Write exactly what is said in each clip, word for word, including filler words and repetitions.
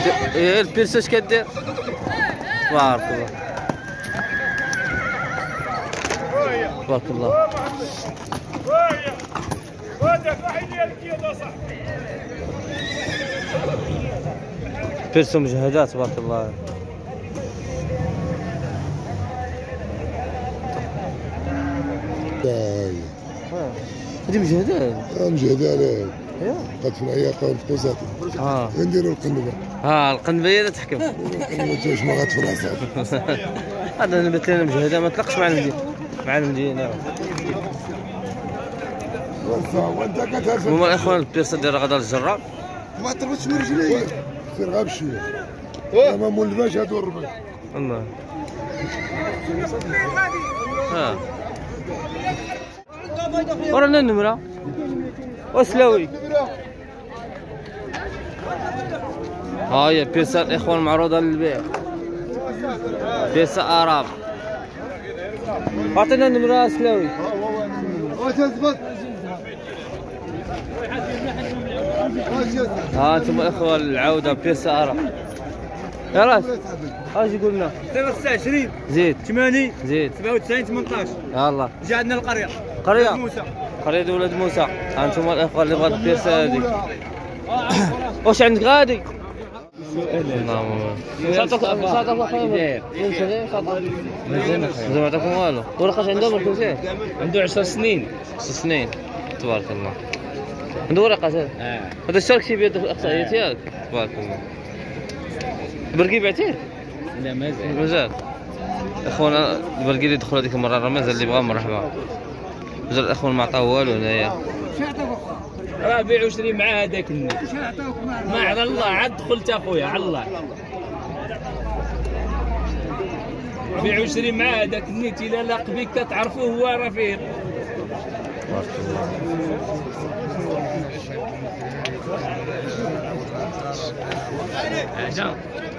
ايه البيرسو اش كدير؟ بارك الله تبارك الله. بيرسو مجهدات تبارك الله. هذه مجهدات. اه مجهدة عليه. ايوا. قد في العياقة والفقوسات. اه. نديرو القنبة. اه القنبة هي اللي تحكم. القنبة تواش ما غتفرع صافي. هذا نبت لنا مجهدة ما تلقش مع المدينة. مع المدينة. وانت كتهرس. هما الاخوان البيرسو ديال غدا الجرة. ما تربطش من رجليا. سير غير بشوية. ما مولفاش هادو الربع. الله. ها. ورانا النمرة. وسلاوي. ها هي بيسا الاخوان معروضة للبيع. بيسا اراب. عطينا النمرة سلاوي. ها انتم الاخوة العودة بيسا اراب. يا راس اش قلنا؟ صفر ستة وعشرين زيد ثمانين زيد سبعة وتسعين ثمنطاش. يلا جا عندنا القرية قرية موسى. قرية ولاد موسى. انتم الاخوة اللي بغات البيرسا هذيك. واش عندك غادي؟ اللهم صاتك صاتك اخويا مازال ما عطاكم والو. ورقاش عندهم الكرسي؟ عنده عشر سنين. ست سنين تبارك الله. عنده ورقات هذا؟ اه هذا اشترك شي بيد الاقصائيات ياك تبارك الله. برقي بعتيه؟ لا مازال مازال اخوانا البرقي اللي دخل هذيك المره راه مازال اللي بغا مرحبا. مازال الاخوان ما عطاو والو هنايا. راه بيع وشري مع هذاك النيت. ما على الله عاد دخلت اخويا على الله. بيع وشري مع هذاك النيت الا لاق بك تتعرفوه هو راه فيه. تبارك الله.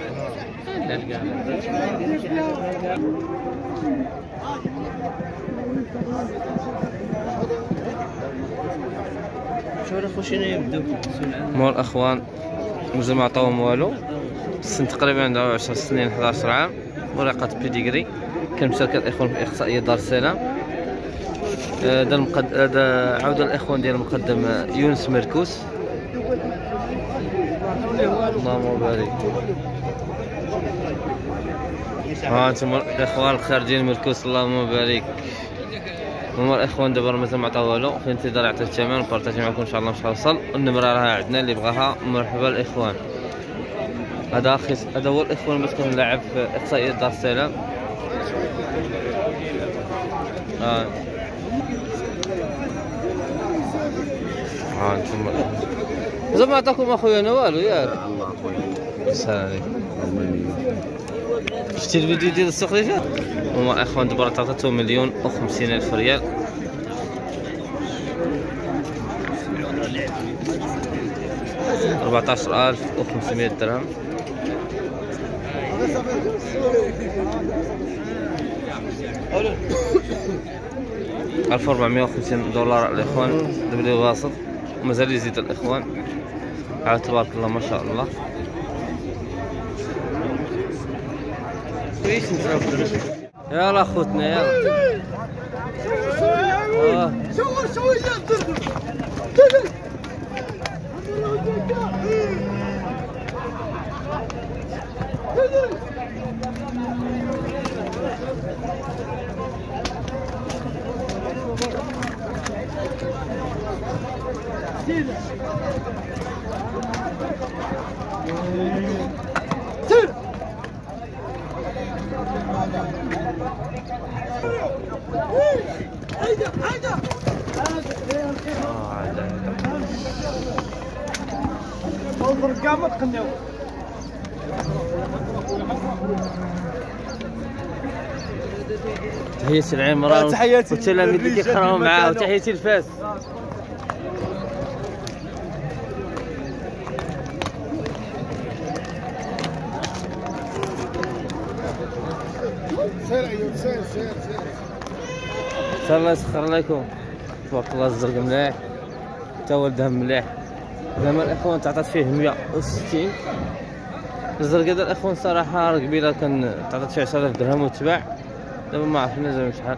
شو راه خوشينا يبداو مول الاخوان مازال ما عطاوهم والو. السن تقريبا عنده عشر سنين احد عشر عام. ورقة بيديغري. كان مشاركة الاخوان في الاخصائية دار السلام. هذا المقد هذا عودة الاخوان ديال المقدم يونس مركوس. اللهم بارك. ها انتم الاخوان الخارجين مركوس اللهم بارك. هما الاخوان دابا مازال ما عطاو والو. في انتظار يعطي الثمن ونبارطاجي معكم ان شاء الله باش توصل. النمرة راها عندنا اللي بغاها مرحبا الاخوان. هذا خص هذا هو الاخوان باش كنلعب في احصائية دار السلام. ها ها انتم مازال ما عطاكم اخويا انا والو ياك. الله خويا السلام عليكم. شفتي الفيديو ديال السوق اللي فات؟ هما الاخوان دابا عطاتهم مليون وخمسين الف ريال. أربعطاش ألف وخمسمية درهم. ألف وأربعمية وخمسين دولار الاخوان دبلي واسط. ومازال يزيد الاخوان. عاد تبارك الله ما شاء الله. يلا خوتنا يلا. اه شوي شوي هيدا هيدا كاع ما تقنعوا. تحياتي العمران والتلاميذ اللي كيقراو معاه وتحياتي الفاس. سير ايوب سير سير سير سير الله يسخر لكم. تبارك الله الزرق مليح حتى هو الذهب مليح. زعما الاخوان تعطات فيه مية وستين الزرقاء الاخوان صراحه قبيله كان تعطيت فيها عشرة آلاف درهم وتباع، دابا ما عرفنا زعما شحال.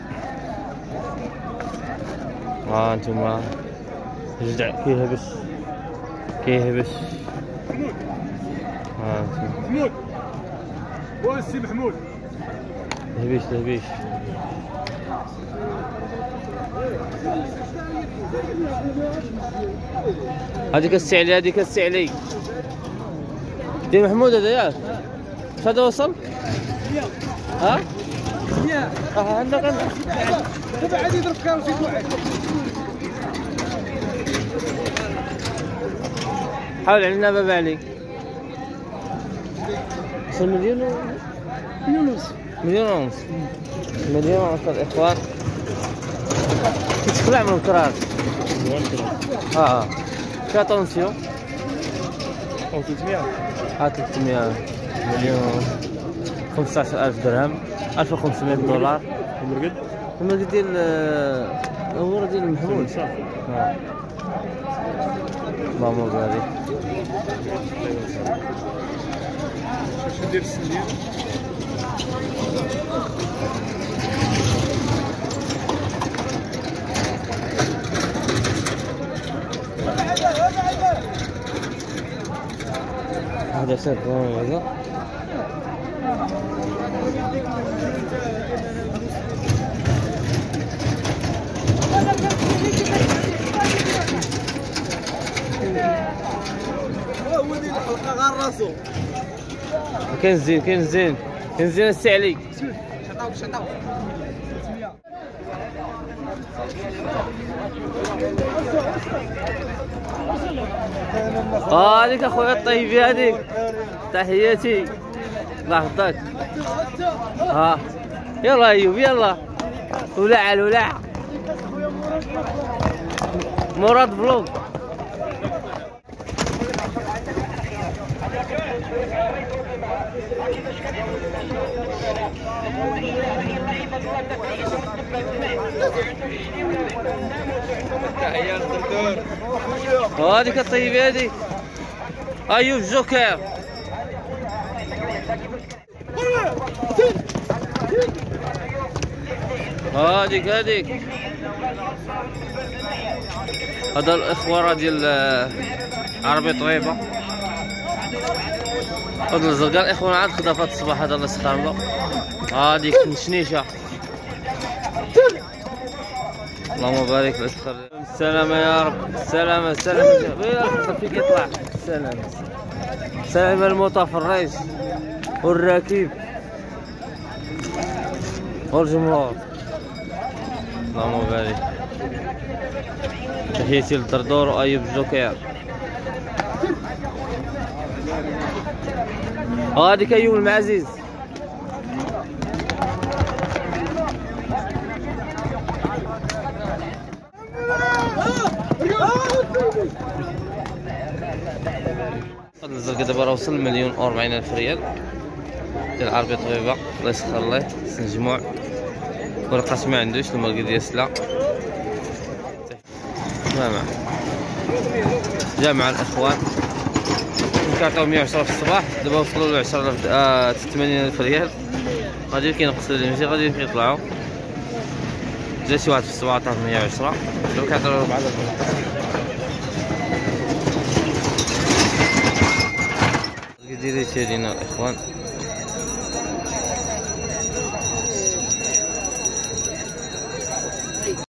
ها انتما جدع كيهبش كيهبش. ها انتما محمود هو السي محمود لهبيش لهبيش. هذيك السعلي هذيك السعلي دي محمود هذا ياك هذا وصل؟ ها؟ يا اه عندك عندك دابا عادي يضرب كاوسي واحد. حاول علينا بابا عليك. وصل مليون و... مليون ونص مليون ونص مليون ونص الاخوان. كيتخلع من الكراس. اه فيها طونسيون أو ثلاثمية. ها ثلاثمية مليون خمسطاش ألف درهم ألف وخمسمية دولار. المرقد المرقد ديال هو ديال محمود صح. اه اللهم بارك. شنو ندير السندين؟ هذا سير هذا هو ديال الحلقه غير راسو. كاين زين كاين زين كاين زين السعلي. شطاو شطاو اه هذيك اخويا الطيبي هذيك تحياتي الله يحفظك. ها يلا ايوب يلا ولع ولع مراد فلوق. هذيك الطيبة هذيك ايوب جوكر. هذيك هذيك هذا الاخوة ديال عربي طويبة. هذا الزرقاء الاخوان عاد خدا فهاد الصباح هذا الله يسخر له. هذيك شنيشة اللهم بارك الاسخر. السلامة يا رب السلامة السلامة يا رب فيك يطلع السلامة. سلامة المتفرج والراكب والجمهور اللهم بارك. تحياتي للدردور وايوب الجوكر. هذيك ايوب المعزيز. هذا الزرقاء دابا راه وصل مليون وأربعين ألف ريال ديال عربي طبيبة الله يسخر الله سنجموع ورقات ما عندوش المرقد ديال السلا جامع جا مع الاخوان كنعطيو مية وعشرة في الصباح دابا وصلوا ل عشرة آلاف آه ثمانين ألف ريال غادي كينقصوا لي ماشي غادي كيطلعوا. جا شي واحد في الصباح عطاه مية وعشرة دابا كيعطيو أربعة آلاف. ديري تيرينا الاخوان